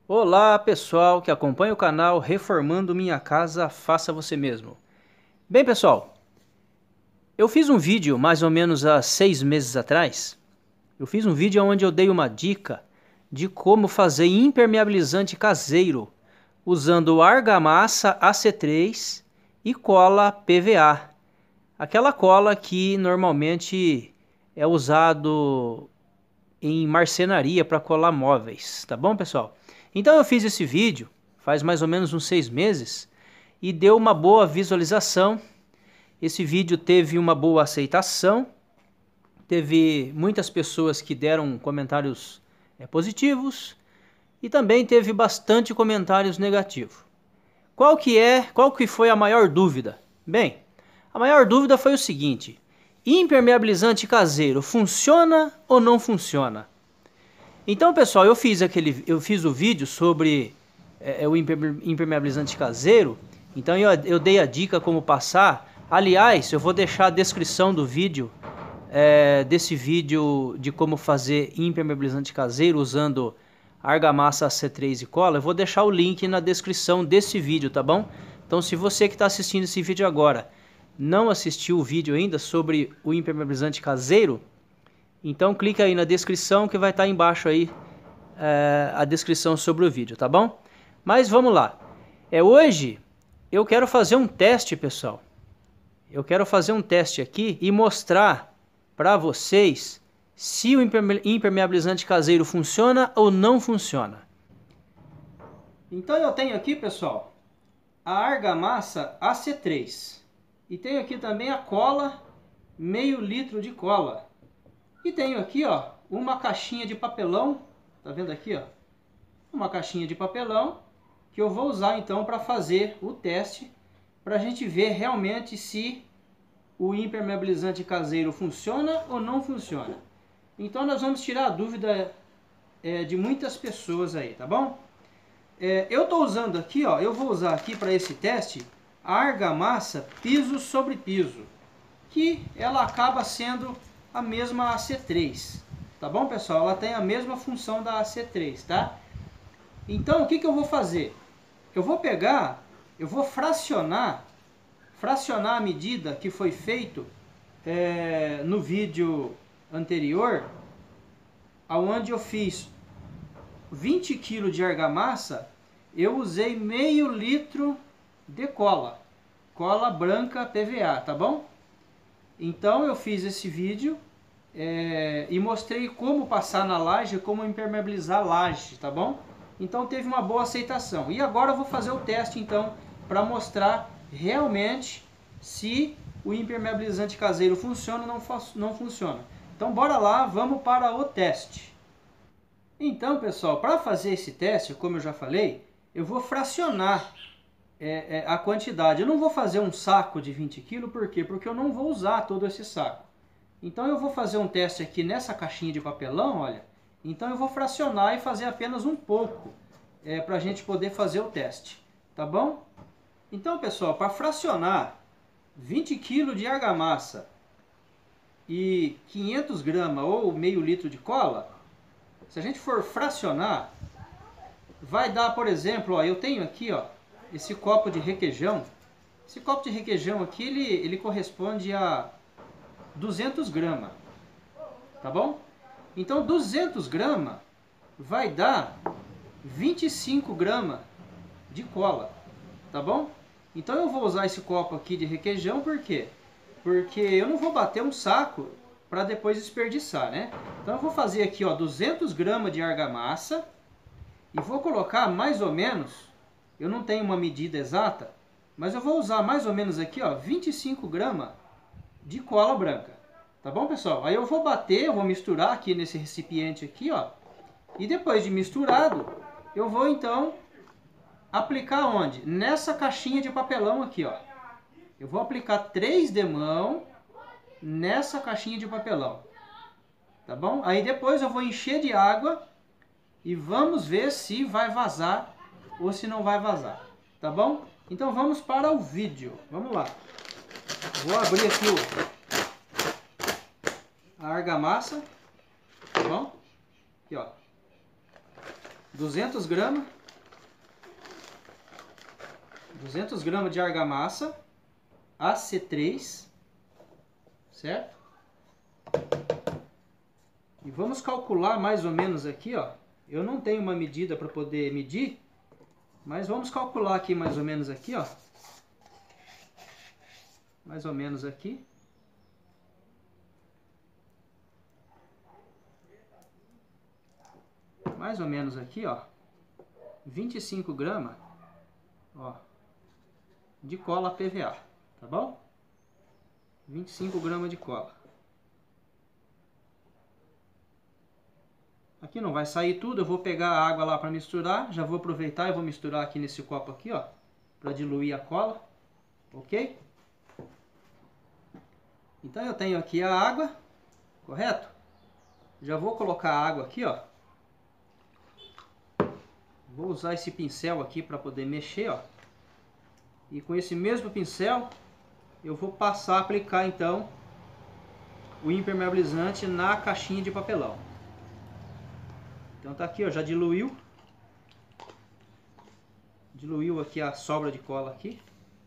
Olá pessoal que acompanha o canal Reformando Minha Casa, Faça Você Mesmo. Bem pessoal, eu fiz um vídeo mais ou menos há 6 meses atrás. Eu fiz um vídeo onde eu dei uma dica de como fazer impermeabilizante caseiro usando argamassa AC3 e cola PVA. Aquela cola que normalmente é usado em marcenaria para colar móveis, tá bom pessoal? Então eu fiz esse vídeo faz mais ou menos uns 6 meses e deu uma boa visualização. Esse vídeo teve uma boa aceitação, teve muitas pessoas que deram comentários positivos e também teve bastante comentários negativos. Qual que foi a maior dúvida? Bem, a maior dúvida foi o seguinte: impermeabilizante caseiro funciona ou não funciona? Então, pessoal, eu fiz o vídeo sobre o impermeabilizante caseiro. Então, eu dei a dica como passar. Aliás, eu vou deixar a descrição do vídeo, desse vídeo de como fazer impermeabilizante caseiro usando argamassa AC3 e cola. Eu vou deixar o link na descrição desse vídeo, tá bom? Então, se você que está assistindo esse vídeo agora não assistiu o vídeo ainda sobre o impermeabilizante caseiro, então clica aí na descrição que vai estar embaixo aí a descrição sobre o vídeo, tá bom? Mas vamos lá. Hoje eu quero fazer um teste, pessoal. Eu quero fazer um teste aqui e mostrar para vocês se o impermeabilizante caseiro funciona ou não funciona. Então eu tenho aqui, pessoal, a argamassa AC3 e tenho aqui também a cola, meio litro de cola. E tenho aqui, ó, uma caixinha de papelão, tá vendo aqui, ó? Uma caixinha de papelão que eu vou usar então para fazer o teste, para a gente ver realmente se o impermeabilizante caseiro funciona ou não funciona. Então nós vamos tirar a dúvida de muitas pessoas aí, tá bom? Eu estou usando aqui, ó, eu vou usar aqui para esse teste a argamassa piso sobre piso, que ela acaba sendo a mesma AC3, tá bom pessoal? Ela tem a mesma função da AC3, tá? Então o que eu vou fazer? Eu vou fracionar a medida que foi feito no vídeo anterior, onde eu fiz 20 kg de argamassa, eu usei meio litro de cola branca PVA, tá bom? Então eu fiz esse vídeo e mostrei como passar na laje, como impermeabilizar a laje, tá bom? Então teve uma boa aceitação. E agora eu vou fazer o teste então para mostrar realmente se o impermeabilizante caseiro funciona ou não funciona. Então bora lá, vamos para o teste. Então pessoal, para fazer esse teste, como eu já falei, eu vou fracionar a quantidade. Eu não vou fazer um saco de 20 kg, por quê? Porque eu não vou usar todo esse saco. Então eu vou fazer um teste aqui nessa caixinha de papelão, olha. Então eu vou fracionar e fazer apenas um pouco, para a gente poder fazer o teste, tá bom? Então pessoal, para fracionar 20 kg de argamassa e 500 gramas ou meio litro de cola, se a gente for fracionar, vai dar, por exemplo, ó, eu tenho aqui, ó, esse copo de requeijão. Esse copo de requeijão aqui, ele corresponde a 200 gramas, tá bom? Então 200 gramas vai dar 25 gramas de cola, tá bom? Então eu vou usar esse copo aqui de requeijão, por quê? Porque eu não vou bater um saco para depois desperdiçar, né? Então eu vou fazer aqui, ó, 200 gramas de argamassa e vou colocar mais ou menos, eu não tenho uma medida exata, mas eu vou usar mais ou menos aqui, ó, 25 gramas de cola branca. Tá bom, pessoal? Aí eu vou bater, eu vou misturar aqui nesse recipiente aqui, ó. E depois de misturado, eu vou então aplicar onde? Nessa caixinha de papelão aqui, ó. Eu vou aplicar 3 demão nessa caixinha de papelão. Tá bom? Aí depois eu vou encher de água e vamos ver se vai vazar ou se não vai vazar. Tá bom? Então vamos para o vídeo. Vamos lá. Vou abrir aqui a argamassa, tá bom? Aqui, ó. 200 gramas de argamassa AC3, certo? E vamos calcular mais ou menos aqui, ó. Eu não tenho uma medida para poder medir, mas vamos calcular aqui mais ou menos aqui, ó. Mais ou menos aqui. Mais ou menos aqui, ó. 25 gramas, ó, de cola PVA, tá bom? 25 gramas de cola. Aqui não vai sair tudo, eu vou pegar a água lá para misturar. Já vou aproveitar e vou misturar aqui nesse copo aqui, ó, para diluir a cola, ok? Então eu tenho aqui a água, correto? Já vou colocar a água aqui, ó. Vou usar esse pincel aqui para poder mexer, ó. E com esse mesmo pincel eu vou passar a aplicar então o impermeabilizante na caixinha de papelão. Então tá aqui, ó, já diluiu. Diluiu aqui a sobra de cola aqui.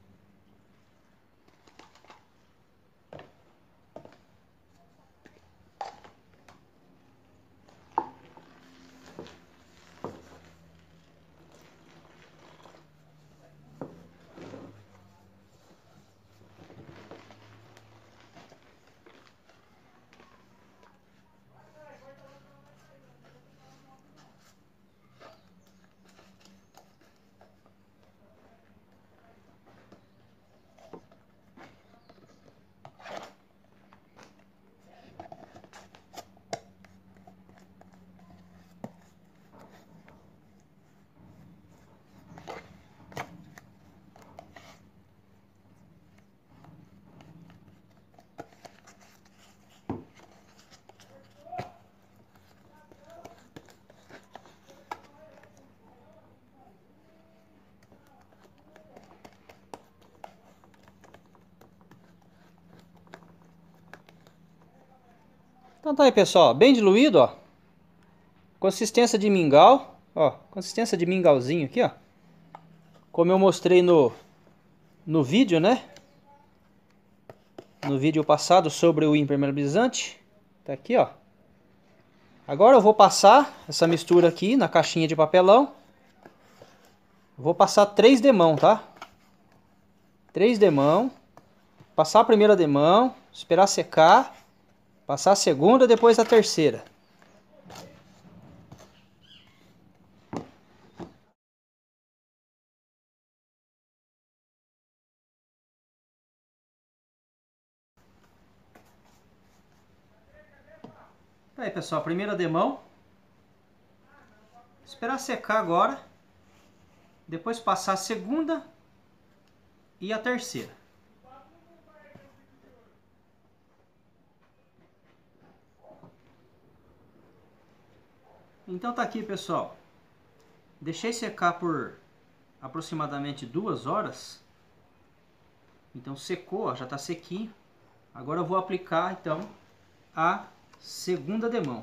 Então tá aí, pessoal, bem diluído, ó. Consistência de mingau, ó, consistência de mingauzinho aqui, ó. Como eu mostrei no vídeo, né? No vídeo passado sobre o impermeabilizante. Tá aqui, ó. Agora eu vou passar essa mistura aqui na caixinha de papelão. Vou passar 3 demão, tá? 3 demão. Passar a primeira demão, esperar secar. Passar a segunda, depois a terceira. Aí, pessoal, primeira demão. Esperar secar agora. Depois passar a segunda e a terceira. Então tá aqui, pessoal. Deixei secar por aproximadamente 2 horas. Então secou, ó, já tá sequinho. Agora eu vou aplicar então a segunda demão.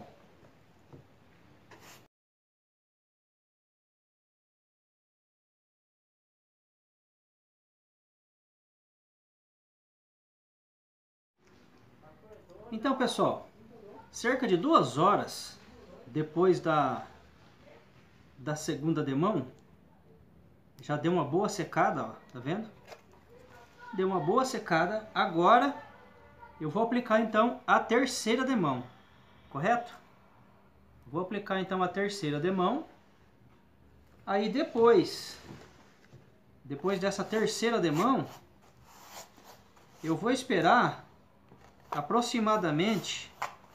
Então, pessoal, cerca de 2 horas depois da segunda demão, já deu uma boa secada, ó, tá vendo? Deu uma boa secada. Agora eu vou aplicar então a terceira demão, correto? Vou aplicar então a terceira demão. Aí depois dessa terceira demão, eu vou esperar aproximadamente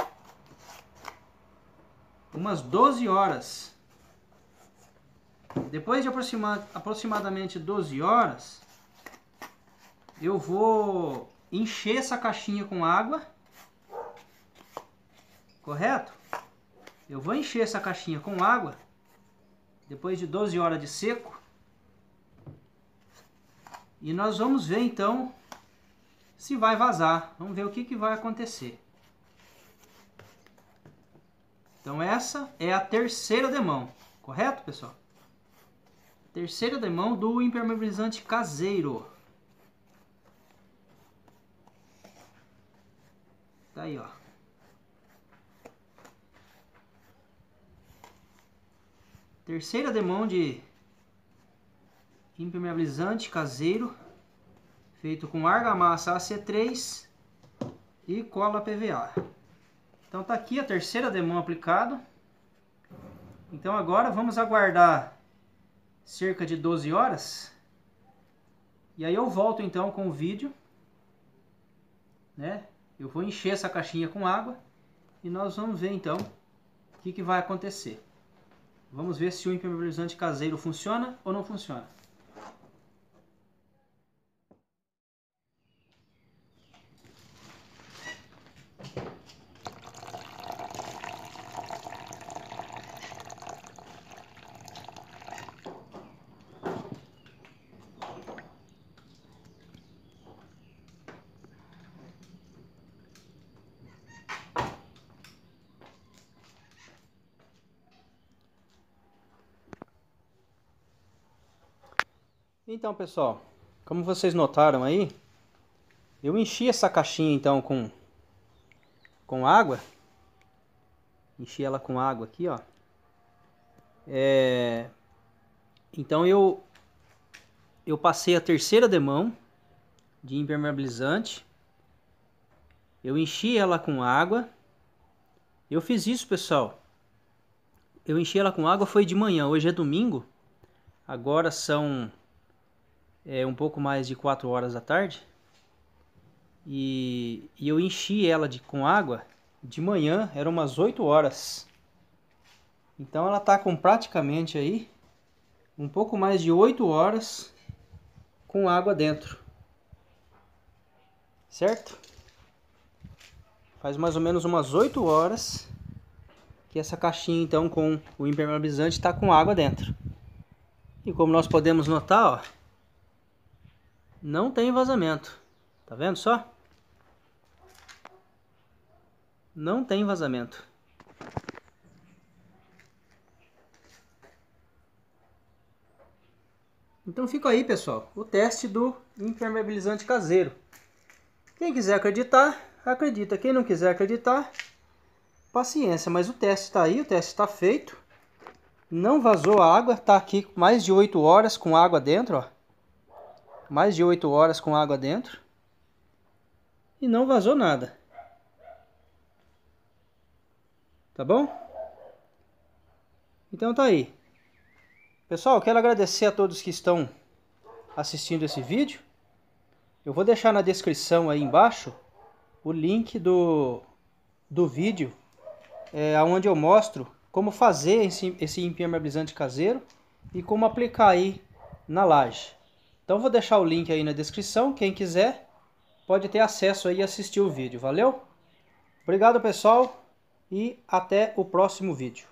umas 12 horas. Depois de aproximadamente 12 horas, eu vou encher essa caixinha com água, correto? Eu vou encher essa caixinha com água, depois de 12 horas de seco, e nós vamos ver então se vai vazar. Vamos ver o que vai acontecer. Então essa é a terceira demão, Correto, pessoal? Terceira demão do impermeabilizante caseiro. Tá aí, ó. Terceira demão de impermeabilizante caseiro, feito com argamassa AC3 e cola PVA. Então tá aqui a terceira demão aplicada. Então agora vamos aguardar cerca de 12 horas. E aí eu volto então com o vídeo, né? Eu vou encher essa caixinha com água e nós vamos ver então o que vai acontecer. Vamos ver se o impermeabilizante caseiro funciona ou não funciona. Então, pessoal, como vocês notaram aí, eu enchi essa caixinha então com água. Enchi ela com água aqui, ó. Então eu passei a terceira demão de impermeabilizante. Eu enchi ela com água. Eu fiz isso, pessoal. Eu enchi ela com água foi de manhã. Hoje é domingo. Agora são um pouco mais de 4 horas da tarde. E eu enchi ela com água de manhã, eram umas 8 horas. Então ela tá com praticamente aí um pouco mais de 8 horas com água dentro. Certo? Faz mais ou menos umas 8 horas que essa caixinha então com o impermeabilizante está com água dentro. E como nós podemos notar, ó, não tem vazamento. Tá vendo só? Não tem vazamento. Então fica aí, pessoal, o teste do impermeabilizante caseiro. Quem quiser acreditar, acredita. Quem não quiser acreditar, paciência. Mas o teste está aí, o teste está feito. Não vazou a água, está aqui mais de 8 horas com água dentro, ó. Mais de 8 horas com água dentro. E não vazou nada. Tá bom? Então tá aí. Pessoal, quero agradecer a todos que estão assistindo esse vídeo. Eu vou deixar na descrição aí embaixo o link do vídeo, onde eu mostro como fazer esse impermeabilizante caseiro e como aplicar aí na laje. Então vou deixar o link aí na descrição, quem quiser pode ter acesso aí e assistir o vídeo. Valeu? Obrigado, pessoal, e até o próximo vídeo.